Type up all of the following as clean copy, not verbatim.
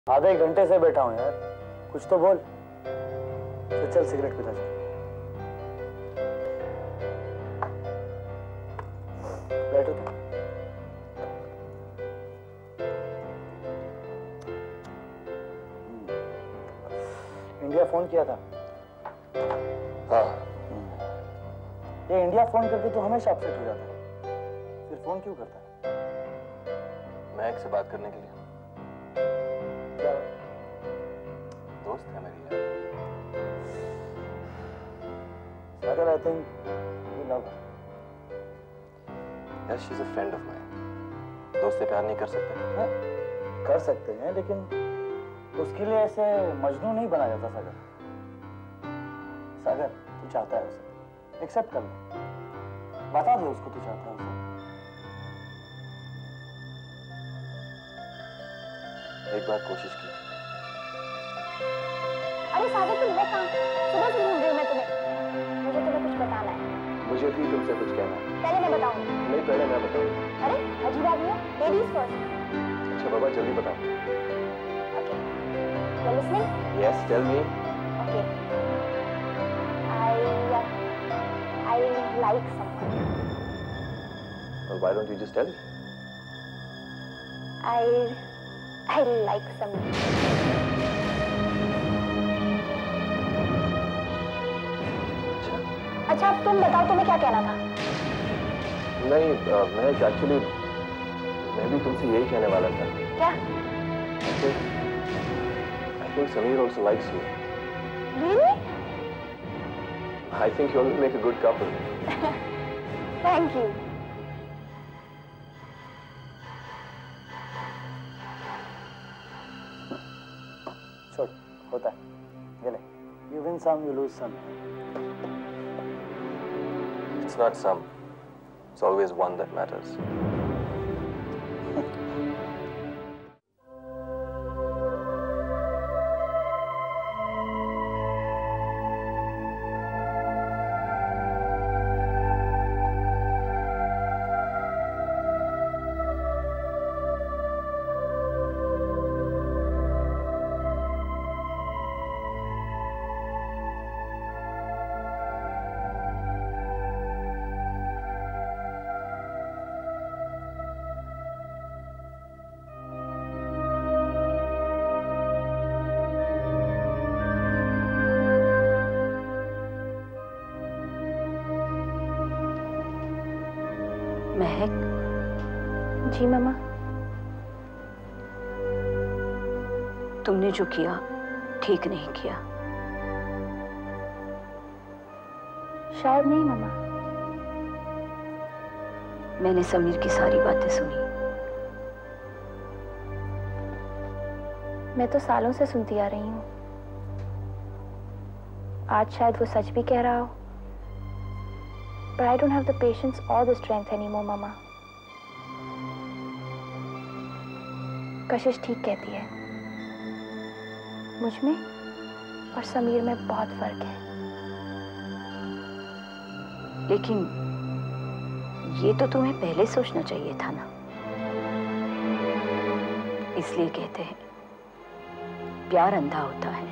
आधे घंटे से बैठा हूँ यार, कुछ तो बोल। तो चल सिगरेट पीता चल। बैठो तुम। इंडिया फोन किया था। हाँ। ये इंडिया फोन करके तो हमेशा अपसेट हो जाता है, फिर फोन क्यों करता है? महक से बात करने के लिए। क्या? दोस्त है मेरी यार। Sagar, I think you love her. यार, she is a friend of mine. दोस्त से प्यार नहीं कर सकते? हाँ, कर सकते हैं, लेकिन उसके लिए ऐसे मजनू नहीं बना जाता। सागर, सागर तू चाहता है उसे, एक्सेप्ट कर ले, बता दे उसको तू चाहता है उसे। एक बार कोशिश की। अरे सागर, तुम है कहाँ? सुबह से ढूंढ रही हूँ मैं तुम्हें। मुझे तुम्हें कुछ बताना है। मुझे भी तुमसे कुछ कहना है। पहले मैं बताऊंगी। नहीं, पहले मैं बताऊंगी। अरे अजीब आदमी हो, लेडीज फर्स्ट। अच्छा बाबा, जल्दी बताओ। Okay, you listening? Yes, tell me. Okay, I like someone. Well, why don't you just tell me? I like someone. अच्छा, अब तुम बताओ, तुम्हें क्या कहना था? नहीं, मैं एक्चुअली मैं भी तुमसे यही कहने वाला था। क्या? I think Sameer also likes you. Really? I think you all will make a good couple. Thank you. छोड़, होता है, ये ले। You win some, you lose some. It's not some. It's always one that matters. महक। जी मामा। तुमने जो किया ठीक नहीं किया। शायद नहीं मामा। मैंने समीर की सारी बातें सुनी। मैं तो सालों से सुनती आ रही हूँ। आज शायद वो सच भी कह रहा हो। But I don't have the patience or the strength anymore, Mama. कशिश ठीक कहती है, मुझ में और समीर में बहुत फर्क है। लेकिन ये तो तुम्हें पहले सोचना चाहिए था ना। इसलिए कहते हैं प्यार अंधा होता है।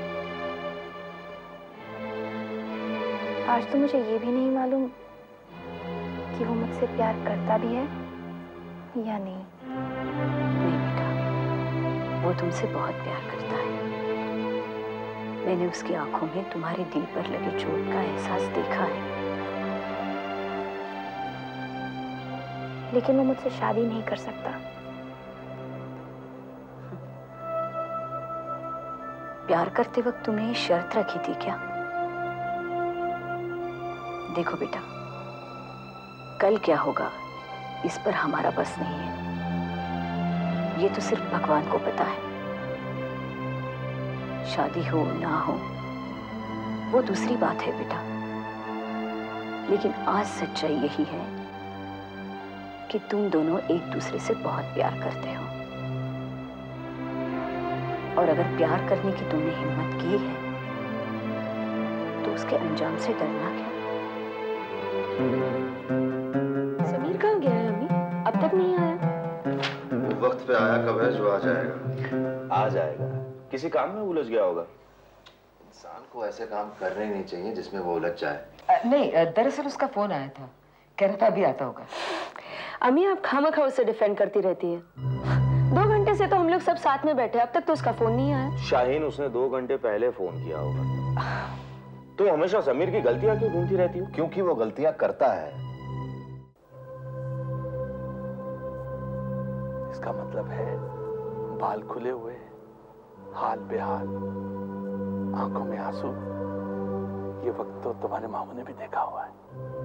आज तो मुझे ये भी नहीं मालूम कि वो मुझसे प्यार करता भी है या नहीं। नहीं बेटा, वो तुमसे बहुत प्यार करता है। मैंने उसकी आंखों में तुम्हारे दिल पर लगे चोट का एहसास देखा है। लेकिन वो मुझसे शादी नहीं कर सकता। प्यार करते वक्त तुमने शर्त रखी थी क्या? देखो बेटा, कल क्या होगा इस पर हमारा बस नहीं है। ये तो सिर्फ भगवान को पता है। शादी हो ना हो वो दूसरी बात है बेटा। लेकिन आज सच्चाई यही है कि तुम दोनों एक दूसरे से बहुत प्यार करते हो। और अगर प्यार करने की तुमने हिम्मत की है तो उसके अंजाम से डरना क्या? समीर कहाँ गया है अम्मी? अब तक नहीं आया। वो वक्त पे आया कब है जो आ जाएगा। आ जाएगा, किसी काम में उलझ गया होगा। इंसान को ऐसे काम करने नहीं चाहिए जिसमें वो उलझ जाए। नहीं, दरअसल उसका फोन आया था, कह रहा था अभी आता होगा। अम्मी आप खामखा उसे डिफेंड करती रहती है। 2 घंटे से तो हम लोग सब साथ में बैठे, अब तक तो उसका फोन नहीं आया। शाहीन, उसने 2 घंटे पहले फोन किया होगा। तुम हमेशा समीर की गलतियां क्यों ढूंढती रहती हो? क्योंकि वो गलतियां करता है। इसका मतलब है बाल खुले हुए, हाल बेहाल, आंखों में आंसू। ये वक्त तो तुम्हारे मामू ने भी देखा हुआ है।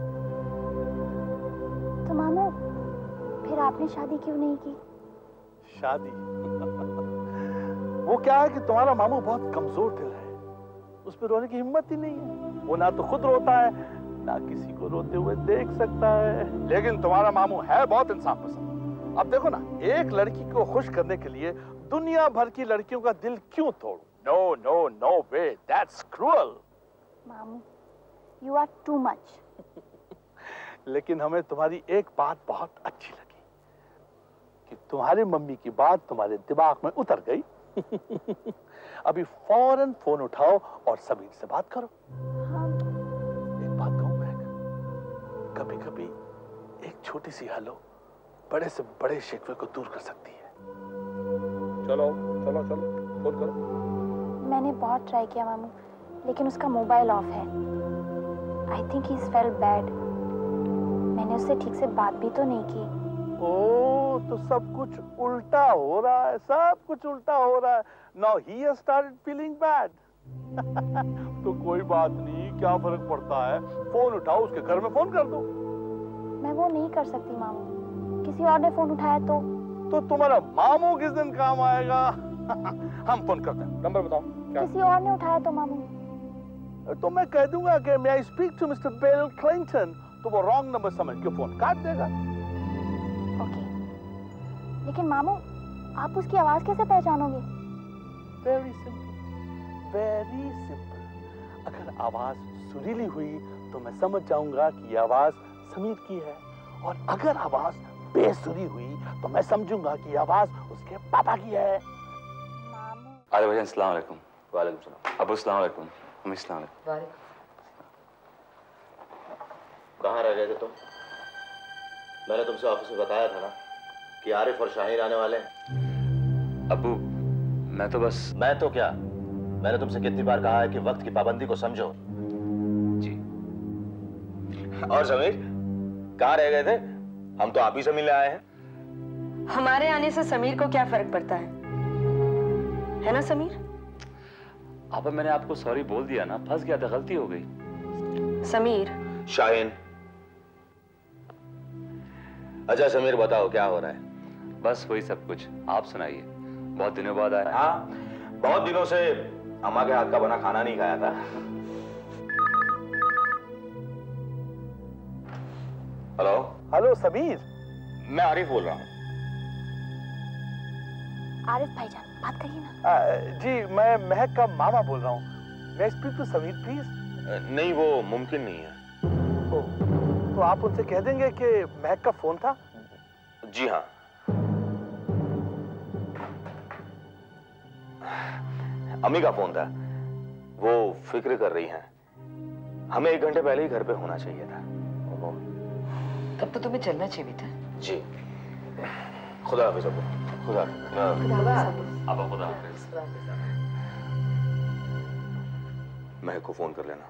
तो मामू, फिर आपने शादी क्यों नहीं की? शादी? वो क्या है कि तुम्हारा मामू बहुत कमजोर दिल है, उसमें रोने की हिम्मत ही नहीं है। वो ना तो खुद रोता है, ना किसी को रोते हुए देख सकता है। लेकिन तुम्हारा मामू है बहुत इंसाफ पसंद। अब देखो ना, एक लड़की को खुश करने के लिए दुनिया भर की लड़कियों का दिल क्यों तोड़ूं? No no no way, that's cruel. मामू, यू आर टू मच। लेकिन हमें तुम्हारी एक बात बहुत अच्छी लगी कि तुम्हारी मम्मी की बात तुम्हारे दिमाग में उतर गई। अभी फौरन फोन उठाओ और समीर से बात करो। हाँ। एक बात कहूं मैं, कभी कभी एक छोटी सी हेलो बड़े से बड़े शिकवे को दूर कर सकती है। चलो चलो चलो, फोन करो। मैंने बहुत ट्राई किया मामू, लेकिन उसका मोबाइल ऑफ है। I think he is felt bad. मैंने उससे ठीक से बात भी तो नहीं की। ओ, तो सब कुछ उल्टा हो रहा है, सब कुछ उल्टा हो रहा है। Now he has started feeling bad. तो कोई बात नहीं, क्या फर्क पड़ता है, फोन उठाओ, उसके घर में फोन कर दो। मैं वो नहीं कर सकती मामू, किसी और ने फोन उठाया तो तुम्हारा मामू किस दिन काम आएगा? हम फोन करते हैं, नंबर बताओ। क्या? किसी और ने उठाया तो मामू? तो मैं कह दूंगा कि may I speak to Mr. Bill Clinton, तो वो रॉन्ग नंबर समझ के फोन काट देगा। ओके, लेकिन मामू आप उसकी आवाज कैसे पहचानोगे? Very simple, very simple. अगर आवाज सुरीली हुई तो मैं समझ जाऊंगा कि ये आवाज समीर की है, और अगर आवाज बेसुरी हुई तो मैं समझूंगा कि ये आवाज उसके पापा की है। मामू। अरे भाई, अस्सलाम वालेकुम। वालेकुम सलाम। अबू अस्सलाम वालेकुम। अम्मी अस्सलाम वालेकुम। वालेकुम। कहाँ रह गए थे तुम? मैंने तुमसे ऑफिस में बताया था ना कि आरिफ और शाहीन आने वाले हैं। अबू, मैं तो बस। मैं तो क्या, मैंने तुमसे कितनी बार कहा है कि वक्त की पाबंदी को समझो। जी। और समीर, कहाँ रह गए थे? हम तो आप ही से मिलने आए हैं। हमारे आने से समीर को क्या फर्क पड़ता है ना समीर? अब मैंने आपको सॉरी बोल दिया ना, फंस गया था, गलती हो गई। समीर। शाहीन। अच्छा समीर, बताओ क्या हो रहा है? बस वही सब कुछ। आप सुनाइए, बहुत दिनों बाद आए। हाँ, बहुत दिनों से अम्मा के हाथ का बना खाना नहीं खाया था। हेलो। हेलो समीर, मैं आरिफ बोल रहा हूँ। आरिफ भाईजान, बात करिए ना। जी, मैं महक का मामा बोल रहा हूँ। मैं स्पीक टू समीर प्लीज। नहीं, वो मुमकिन नहीं है। तो आप उनसे कह देंगे कि महक का फोन था? जी हाँ। अम्मी का फोन था, वो फिक्र कर रही हैं। हमें 1 घंटे पहले ही घर पे होना चाहिए था। तब तो तुम्हें चलना चाहिए था। जी, खुदा हाफिज अब्बू। खुदा हाफिज। अब खुदा हाफिज। महक को फोन कर लेना।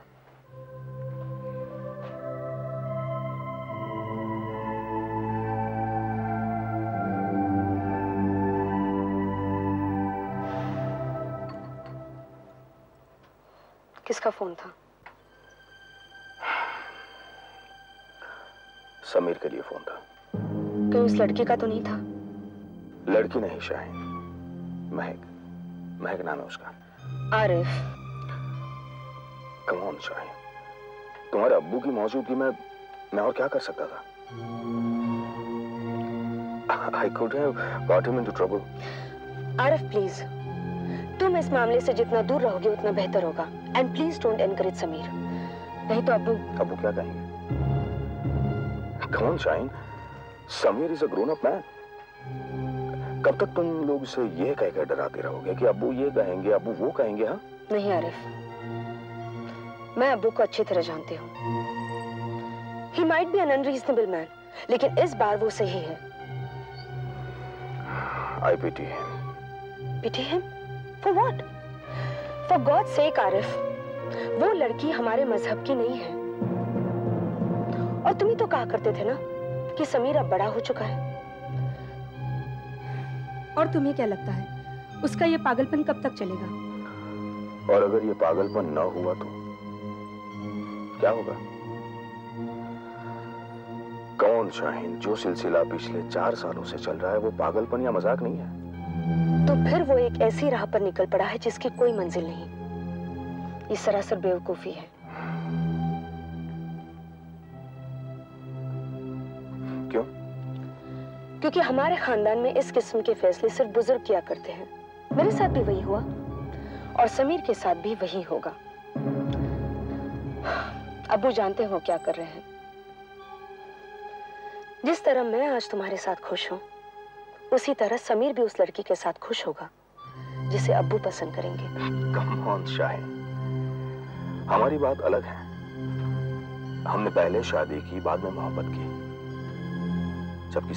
किसका फोन था? समीर के लिए फोन था। कहीं उस लड़की का तो नहीं था? लड़की नहीं शाहीन, महक। महक नाम है उसका। आरिफ। कम ऑन शाहीन, तुम्हारे अब्बू की मौजूदगी में मैं और क्या कर सकता था? I could have got him into trouble. Arif please, तुम इस मामले से जितना दूर रहोगे उतना बेहतर होगा। And please don't encourage Sameer, नहीं तो अब्बू क्या कहेंगे? Come on, Shaheen, Sameer is a grown-up man. कब तक तुम लोग इसे ये कहकर डराते रहोगे कि अब्बू ये कहेंगे, अब्बू वो कहेंगे? हाँ नहीं आरिफ, मैं अब्बू को अच्छी तरह जानती हूँ। He might be an unreasonable man, लेकिन इस बार वो सही है। I pity him. Pity him? For what? For God's sake Arif, वो लड़की हमारे मजहब की नहीं है। और तुम ही तो कहा करते थे ना कि समीर अब बड़ा हो चुका है। और तुम्हें क्या लगता है उसका ये पागलपन कब तक चलेगा? और अगर ये पागलपन न हुआ तो क्या होगा? कौन शाहीन, जो सिलसिला पिछले 4 सालों से चल रहा है वो पागलपन या मजाक नहीं है? तो फिर वो एक ऐसी राह पर निकल पड़ा है जिसकी कोई मंजिल नहीं। ये सरासर बेवकूफी है। क्यों? क्योंकि हमारे खानदान में इस किस्म के फैसले सिर्फ बुजुर्ग किया करते हैं। मेरे साथ भी वही हुआ और समीर के साथ भी वही होगा। अब्बू जानते हो क्या कर रहे हैं। जिस तरह मैं आज तुम्हारे साथ खुश हूं, उसी तरह समीर भी उस लड़की के साथ खुश होगा जिसे अब्बू पसंद करेंगे। कम ऑन शाहीन, हमारी बात अलग है। हमने पहले शादी की, बाद में मोहब्बत की। जबकि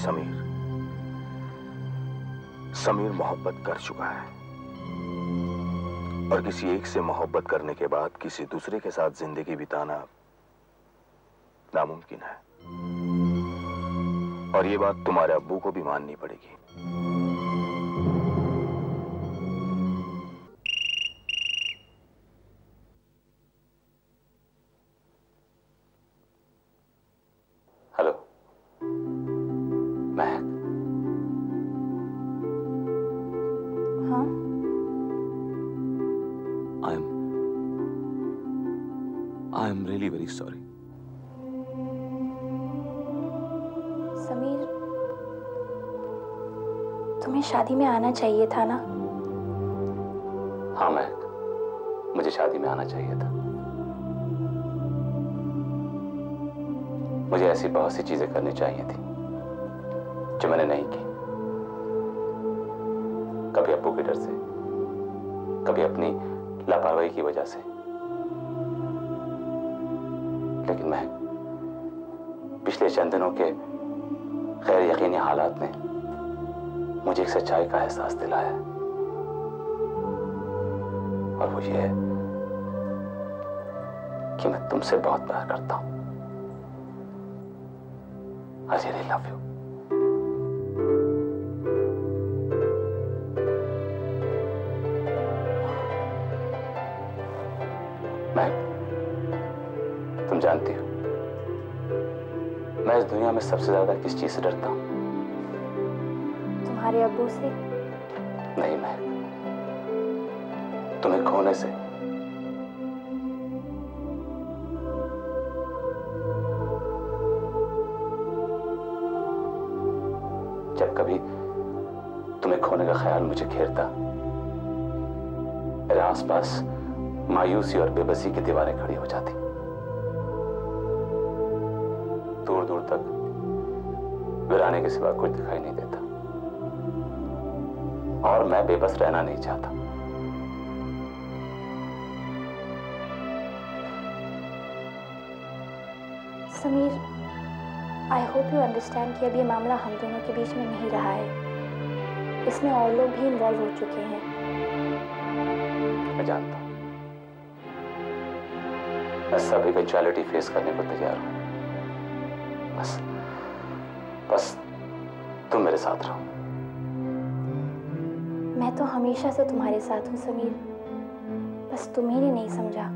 समीर मोहब्बत कर चुका है और किसी एक से मोहब्बत करने के बाद किसी दूसरे के साथ जिंदगी बिताना नामुमकिन है। और ये बात तुम्हारे अब्बू को भी माननी पड़ेगी। हेलो महक। हाँ, I am really very sorry. Sameer, तुम्हें शादी में आना चाहिए था ना? हाँ महक, मुझे शादी में आना चाहिए था। मुझे ऐसी बहुत सी चीजें करनी चाहिए थी जो मैंने नहीं की। कभी अब्बू के डर से, कभी अपनी लापरवाही की वजह से। लेकिन मैं पिछले चंद दिनों के गैर यकीनी हालात ने मुझे एक सच्चाई का एहसास दिलाया है, और वो ये है कि मैं तुमसे बहुत प्यार करता हूं। I really love you. मैं, तुम जानती हो मैं इस दुनिया में सबसे ज्यादा किस चीज से डरता हूं? तुम्हारे अब्बू से? नहीं मैं, तुम्हें खोने से। जब कभी तुम्हें खोने का ख्याल मुझे घेरता, मेरे आसपास मायूसी और बेबसी की दीवारें खड़ी हो जाती। दूर दूर तक वीराने के सिवा कुछ दिखाई नहीं देता, और मैं बेबस रहना नहीं चाहता। Sameer, I hope you understand कि अब ये मामला हम दोनों के बीच में नहीं रहा है। इसमें और लोग भी इन्वॉल्व हो चुके हैं। मैं जानता हूं, मैं सब इवेंचुअलिटी फेस करने को तैयार हूं। बस तुम मेरे साथ रहो। मैं तो हमेशा से तुम्हारे साथ हूँ समीर, बस तुम्ही ने नहीं समझा।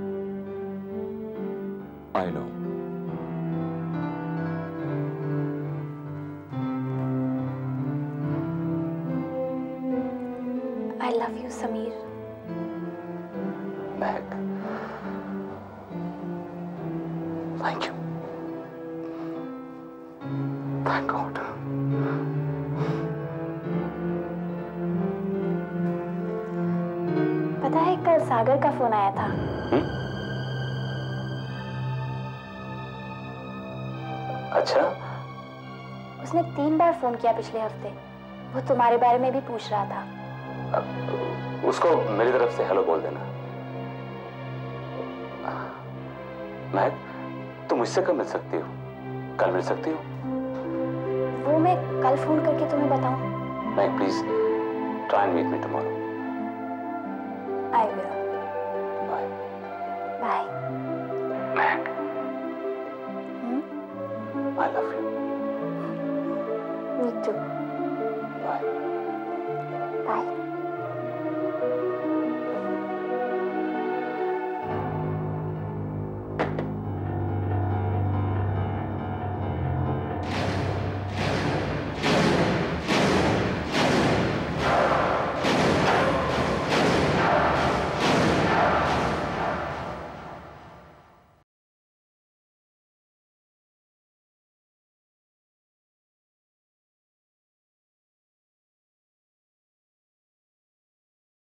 I know. I love you Sameer. Mahak, thank you. Thank God. पता है कल सागर का फोन आया था। अच्छा? उसने 3 बार फोन किया पिछले हफ्ते। वो तुम्हारे बारे में भी पूछ रहा था। उसको मेरी तरफ से हेलो बोल देना। महक, तुम मुझसे कब मिल सकती हो? कल मिल सकती हो? वो मैं कल फोन करके तुम्हें बताऊं? Mehak, please try and meet me tomorrow. I will. Bye. Bye. Mehak, I love you. Me too. Bye. Bye.